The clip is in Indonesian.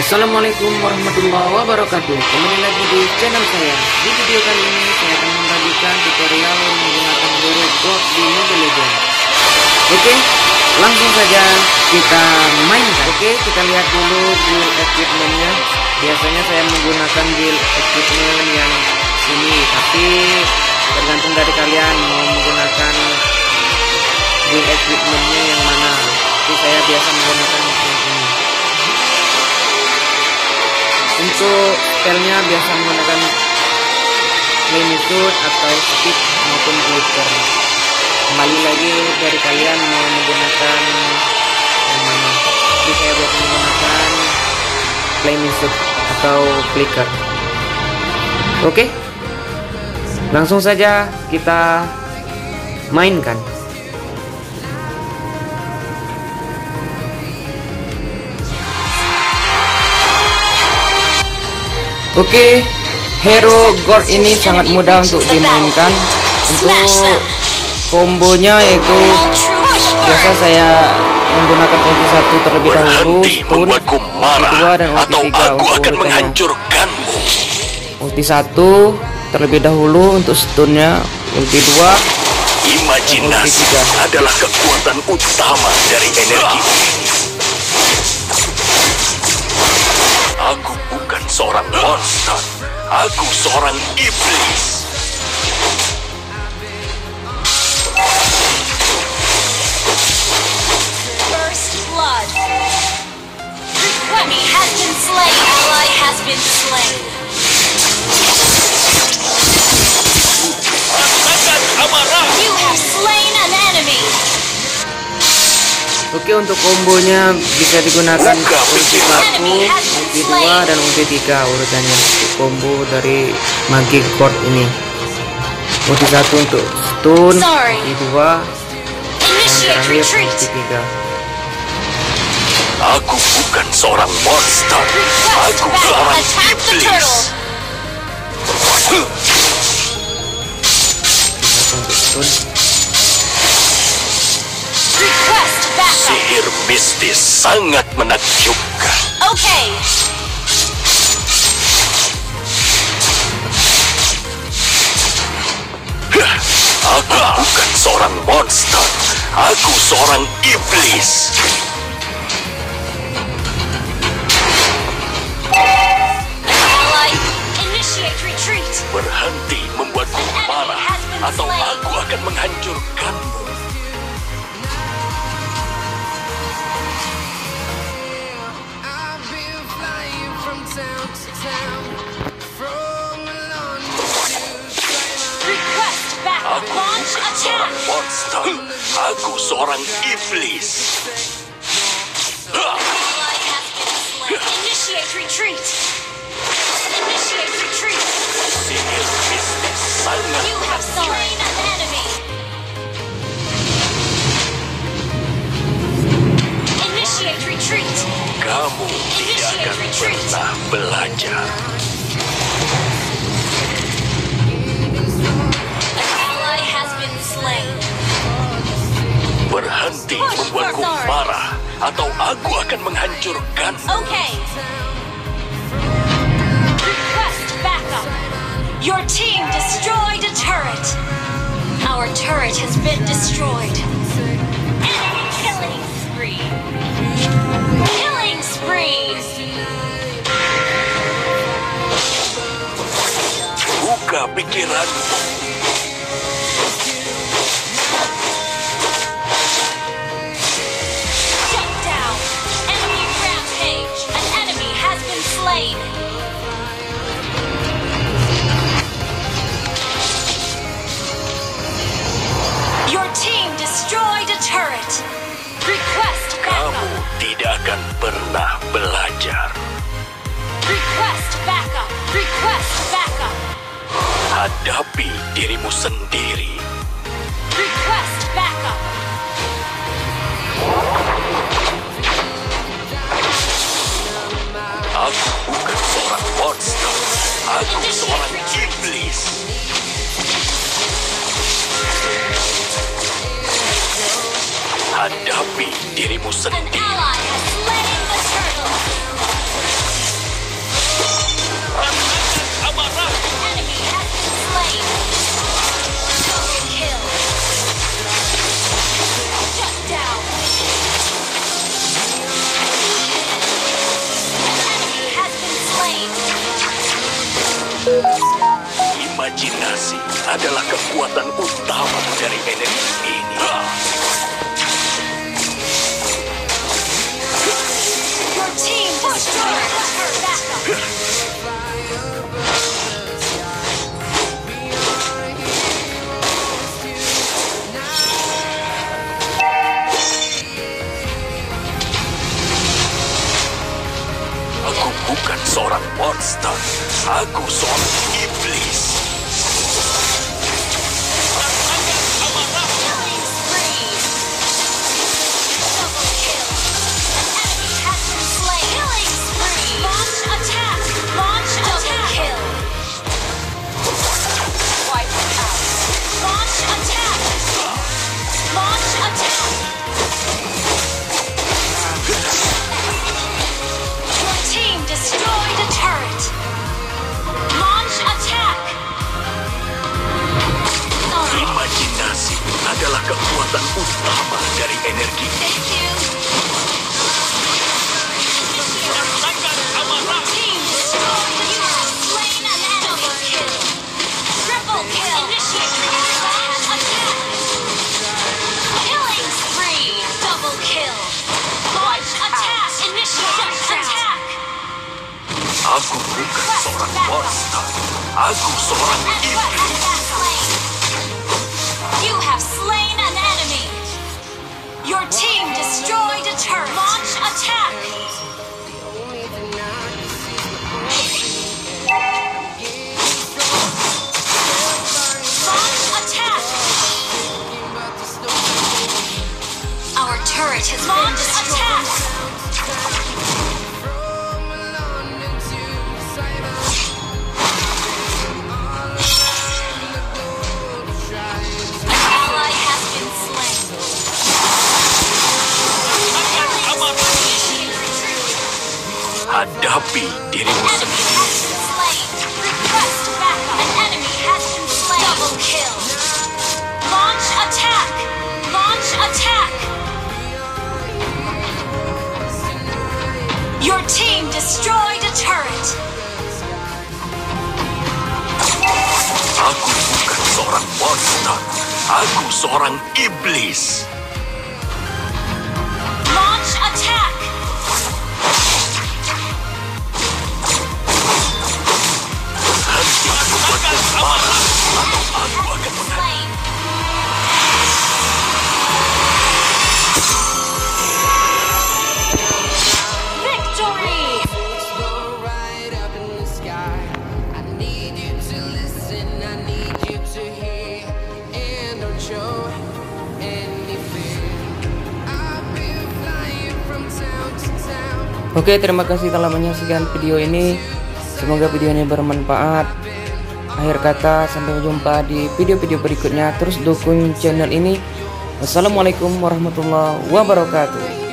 Assalamualaikum warahmatullahi wabarakatuh. Kembali lagi di channel saya. Di video kali ini saya akan membagikan tutorial menggunakan hero God di Mobile Legends. Oke, langsung saja kita mainkan. Oke, kita lihat dulu build equipmentnya. Biasanya saya menggunakan build equipment yang sini, tapi tergantung dari kalian mau menggunakan build equipmentnya yang mana. Tapi saya biasa menggunakan yang ini. Untuk spellnya biasa menggunakan Plenitude atau Speed maupun Glitter. Kembali lagi dari kalian mau menggunakan yang mana. Jadi saya biasa menggunakan Plenitude atau Flicker. Oke, langsung saja kita mainkan. Oke, hero God ini sangat mudah untuk dimainkan. Untuk kombonya yaitu biasa saya menggunakan ulti 1 terlebih dahulu, stun, ulti 2 dan ulti 3 untuk urutannya. Ulti 1 terlebih dahulu untuk stunnya, ulti 2 imajinasi adalah kekuatan utama dari energi. Aku bukan seorang monster, aku seorang iblis. First blood. Enemy has been slain. Ally has been slain. Rasakan amarah. You have slain an enemy. Oke, untuk kombonya bisa digunakan ulti 1, ulti 2 dan ulti 3 urutannya. Combo dari Magic God ini. Ulti 1 untuk stun, ulti 2 dan terakhir ulti 3. Aku bukan seorang monster, aku seorang iblis. Untuk stun. Sihir mistis sangat menakjubkan. Okay. Aku bukan seorang monster, aku seorang iblis. Ally, initiate retreat. Berhenti membuatku marah, atau aku akan menghancurkanmu. Aku bukan seorang monster, aku seorang iblis. Initiate retreat. Initiate retreat. Sihir mistis sangat You have slain an enemy. Initiate retreat. Kamu tidak akan pernah belajar. Ally has been slain. Berhenti membuatku marah, atau aku akan menghancurkanmu. Okay. Request backup. Your team destroyed a turret. Our turret has been destroyed. Enemy killing spree. Killing spree. Buka pikiranmu. Shut down. Enemy rampage. An enemy has been slain. Your team destroyed a turret. Request Kamu backup. tidak akan pernah belajar. Request backup. Request backup. Hadapi dirimu sendiri. Request backup. Aku bukan seorang monster, aku seorang iblis. Hadapi dirimu An sendiri. ally has slain the turtle. Imajinasi adalah kekuatan utama dari energi ini. Your team destroyed the turret. Aku bukan seorang monster. Aku seorang iblis. Killing spree. Double kill. An enemy has been slain. Killing spree. Launch attack. Launch double kill. Wipe out. Launch attack. Launch attack. Your team destroyed a turret. Launch attack. Imajinasi adalah kekuatan utama dari energi ini. Thank you. Your team destroyed the turret. Slain an enemy. Kill. Triple kill. Initiate launch attack. Killing spree. Double kill. Launch attack. Initiate attack. Aku bukan seorang monster. Aku seorang And what has iblis. been slain? You have slain an enemy. Your team destroyed a turret. Launch attack. Launch attack. Our turret has been destroyed. An ally has been slain. Hadapi dirimu Enemy sendiri. has been slain. Request backup. An enemy has been slain. Double kill. Launch attack. Launch attack. Your team destroyed a turret. Aku bukan seorang monster. Aku seorang iblis. Launch attack. Hentikan membuatku marah, atau aku akan Slain. Victory. Right up in the sky. I need you to listen, I need you to hear, and don't show any fear. I've been flying from town to town. Oke, terima kasih telah menyaksikan video ini. Semoga video ini bermanfaat. Akhir kata, sampai jumpa di video-video berikutnya. Terus dukung channel ini. Wassalamualaikum warahmatullahi wabarakatuh.